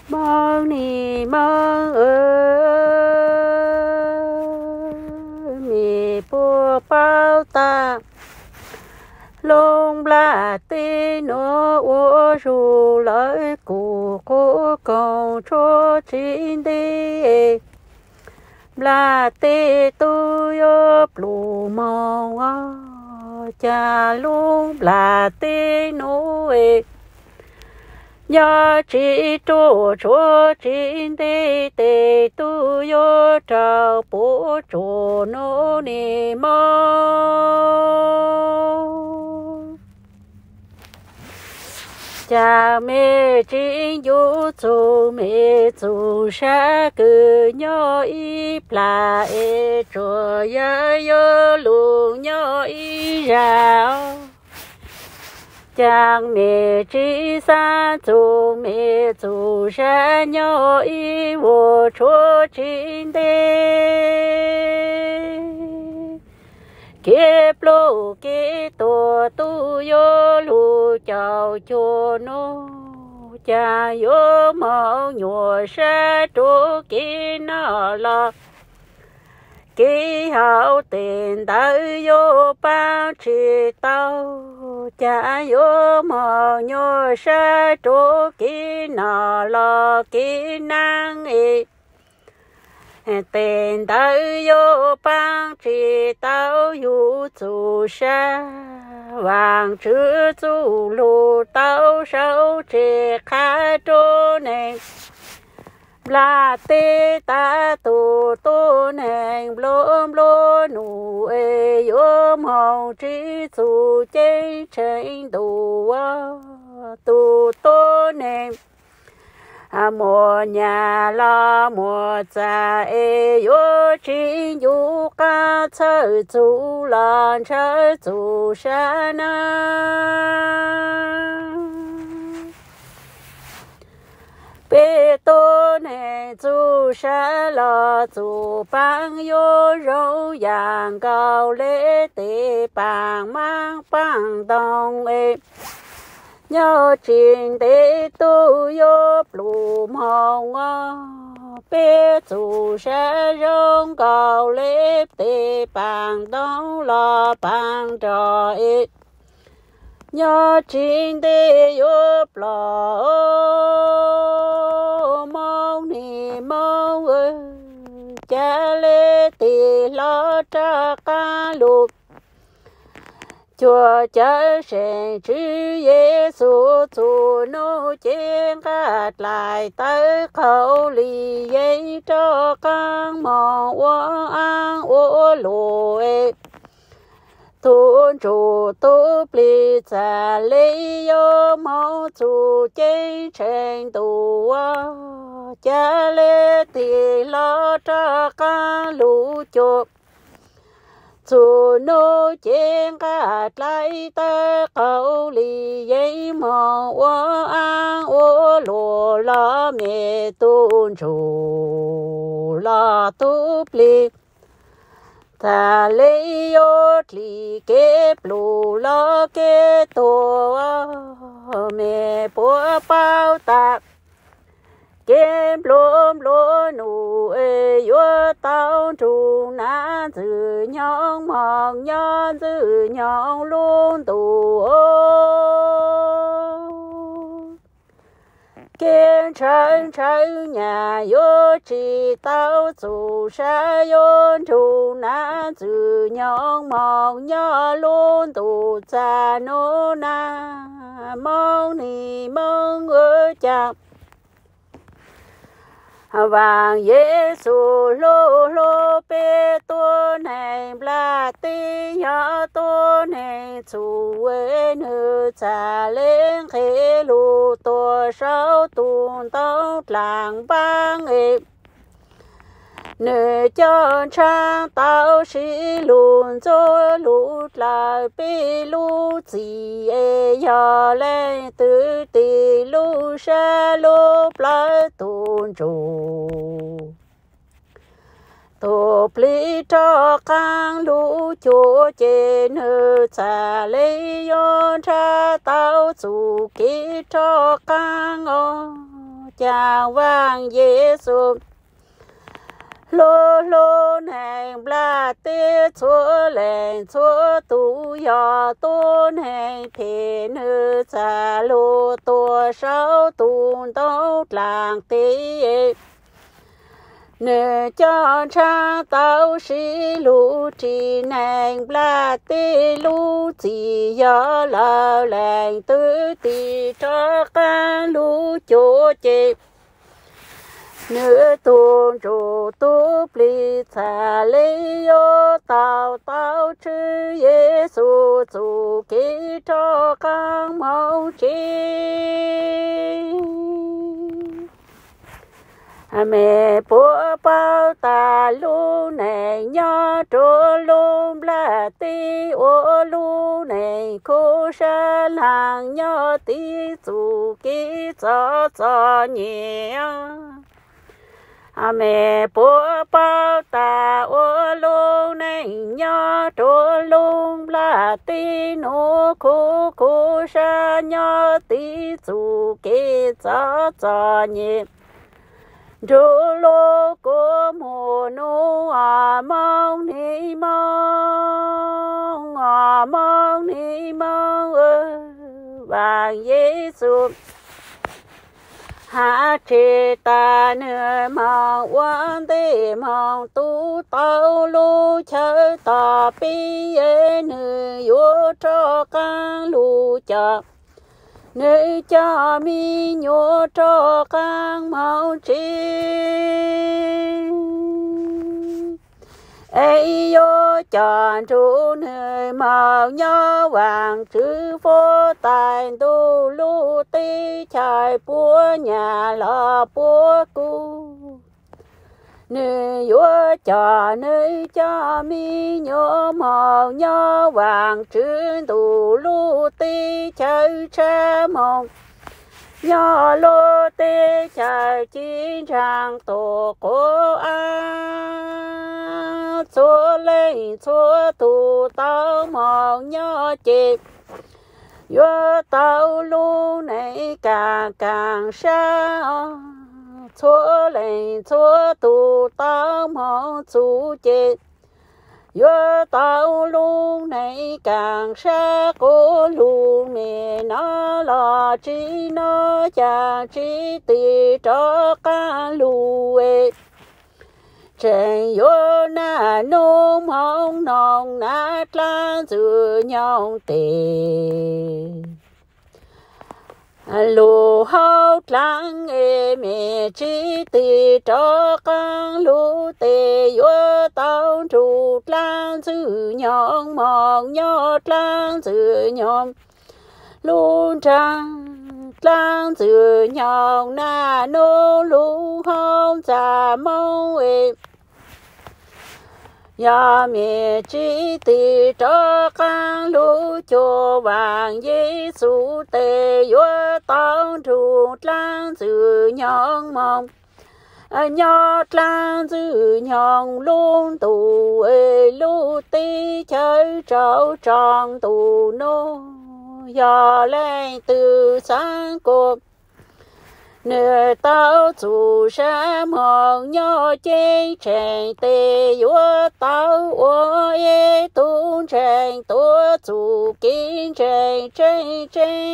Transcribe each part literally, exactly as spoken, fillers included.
mong ni mong ơi mi bùa bao ta lông la tê nó ô ru lợi cụ cố cầu cho chín đi la tê tu yo plu mong cha lông la tê nó e nhớ chỉ chỗ chỗ chín đi tê tu yo trao bố chỗ nó ni mong cha mẹ chính yêu chú mẹ chú sa cứ nhớ ý là e cho ya yo luôn nhớ ý rào cha mẹ chỉ sa chú mẹ chú sa nhớ ý vô chúa chính đế kiếp lô kiếp tổ tu yo lu chào cho nó cha yo mạo nhua sa tru ki na la ki hậu tiền tới yo bao chi tao cha yo mạo nhua sa tru ki na la ki năng e tiền tới vô bang chỉ tao yu chủ sa vàng chữ chủ lù tao sâu chỉ khá trô nè là tê ta tu tu nè blôm blô nụ ê yo màu chỉ chủ chế trên tu tu tu nè à mùa nhà la mùa cha e yo chi yu ca chơ chu lan chơ chu sa na bê tô nè chu sa la chu bang yo râu yang cao lễ tê bang mang bang dong e nhớ chuyện để tu yo plu mong bé chủ sẽ rong cao lép tê bằng đông lo bằng trò ít nhớ chuyện để yo plo mong ni mong ơi cha lê tê lo cha ca lục chúa cha sẽ chữ Giêsu chủ nô chén cát lại tới khẩu lì giấy cho con mò ô ăn ô lùi thôn chủ tu bì trả lý yo mong chủ chén trên tù cha lê tì lo cho con lũ chuột chủ nô chén cát lại tới khẩu lì giấy mò ô ăn ô lùa lo mẹ tôn chủ lo tu bì ta lấy yo li kê plu lo kê tô mẹ bố bao tạc kê blôm lô nụ ê yo tao tru na dư nhong mong nhon dư nhong luôn tù kiên chân chân nhà yo chỉ tao chủ sa yo tru na dư nhong mong nhon luôn tù cha nô na mong ni mong ơ chàng vàng Giêsu lô lô bê tô này bla tê nhớ tô này chủ quê nữ trả lên khế lù tô sâu tùn tông làng bang ịp nữ chân trang tao sĩ lùn cho lụt lại bê lù gì ê nhờ lên từ tì lù xa lù lại tùn chủ tổ pli cho cang lũ chỗ trên hư trả lấy yon cha tao chủ kỹ cho cang o cha vang Giêsu lô lô nàng bla tê chúa lệnh chúa tu yo tôn hành thế nữ cha lô tua sáu tu tấu làng tê nữ cho cha tao sĩ lũ trì nàng bla tê lũ chỉ yo la lệnh tư tì cho ca lũ chỗ chê nữ tôn chủ tu pli cha lê yo tao tao chư Giêsu chủ ký cho các mẫu chi mẹ bố bao ta lu này nhớ chỗ lu là ti ô lu này cô sa làng nhớ ti chủ ký cho cho nhẹ à mẹ bố bao ta ô lu này nhớ chỗ lu là ti nô cô cô sa nhớ ti chủ ký cho cho nhẹ Rô lô cô mô nô à mong ni mong à mong ni mong ơ vàng Giêsu hạ chế ta nơ mong quan tê mong tu tao lô chớ tà bi ê nơ yô cho càng lô chợ nơi cha mi nhô cho các mẫu chi ấy yo chọn chủ nơi màu nhớ vàng chữ phố tài tu lu ti chạy búa nhà lò búa cu nơi yo chọn nơi cha mi nhô màu nhớ vàng chữ tu lu ti chạy cha mong nhớ lô tê chạy chín trang tổ cố á chúa lên chúa tu tao mong nhớ chịp yo tao lu này càng càng xa chúa lên chúa tu tao mong chú chịp yo tao lu này càng xa cô lu mẹ nó lo chi nó cha chi tì cho ca lu ê trên yo na nôm hông nong na lan giữa nhau tê lù hậu lăng ê mẹ chi tì cho ca lu tê yo tao trụ lan giữa nhau mong nhót lan giữa nhau luôn trang lan giữa nhau na nô lu hông cha mong ê ya mẹ chi tì cho các lu cho vàng Giêsu tê yo tao trụ lan giữa nhau mong nhót lan giữa nhau luôn tù ê lu ti chơi trâu tròn tù nô ya lên từ sáng cộp nửa tao chủ sa mong nhớ chế chèn tê yo tao ô ê tu chèn tu chủ kinh chèn chèn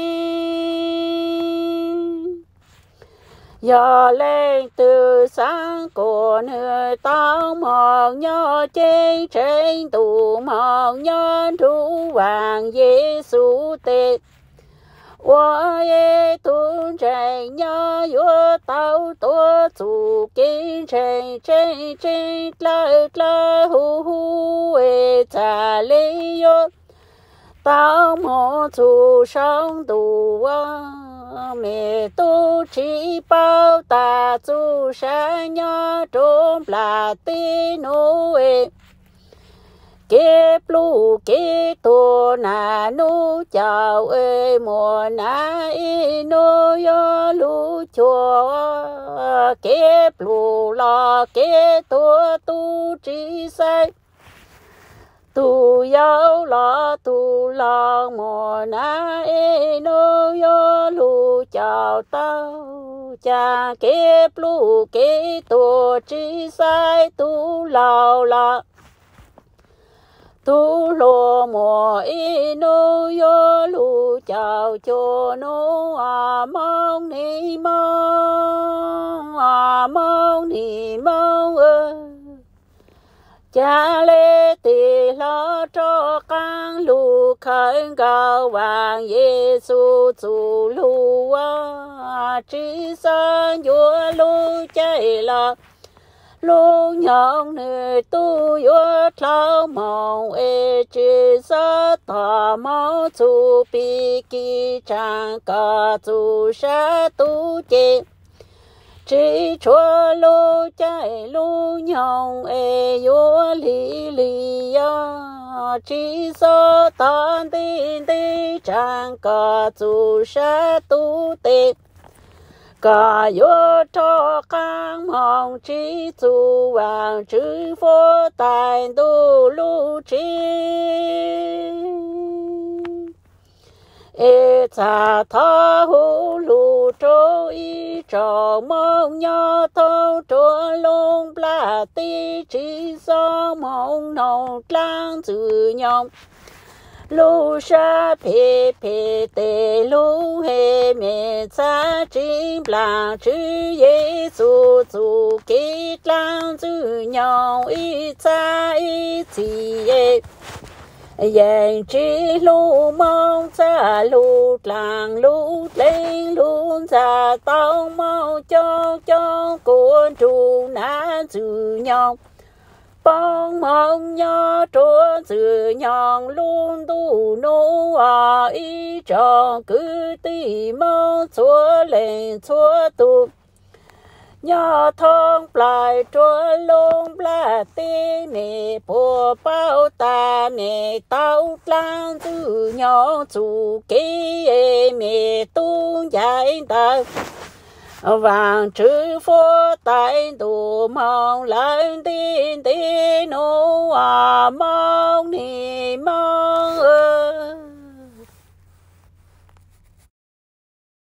chèn ya lên từ sáng của nửa tao mong nhớ chế chèn tu mong nhớ tru vàng Giêsu tê我也同在呀，我到多祖跟真真真来来呼呼诶，在里哟，到莫祖上度啊，每都吃饱大祖山呀，种拉的努诶。kế plu kế tô na nu chào ơi mùa na y nu yo lu chùa kế plu lo kế tô tu trí sai tu yêu lo tu lo mò na e no yo lu chào tao cha kế lu kế tu chỉ sai tu lao la tu lo mò e no yo lu chào cho no a mong ni mong a mong ni mong ơi cha lê tì lo cho con lu khẩn cầu vàng Giêsu chủ lu à chỉ san vua lu chạy là lu nhong nơi tu vua thao mong e chỉ sa ta mau chủ bi kỳ trang cả chủ sa tu chế chỉ cho lô chạy lô nhong e yo li li ya chỉ so tan tin ti trang cả chủ sa tu tê cả yo cho cang mong chỉ chủ vàng chữ phô tài tu lu chi e cha tha hu lu trô y trò mong nhớ thâu trô lông pla ti chỉ so mong nông trang chữ nhong lu sa pe pe te lu he me cha chính pla chữ Giêsu chủ kít lang chữ nhong y cha y chi e yên chỉ lu mong cha lu làng lu lên lu cha tao mau cho cho cuốn trụ ná chữ nhong bông mong nhớ chúa chữ nhong luôn tu nô à ý cho cứ tì mong chúa lên chúa tu nhớ thông lại chúa lông là tê nè bùa bao ta nè tao lang chữ nhong chủ kế mẹ tu giải ta vàng chữ phô tay đồ mong lên tin tin nô à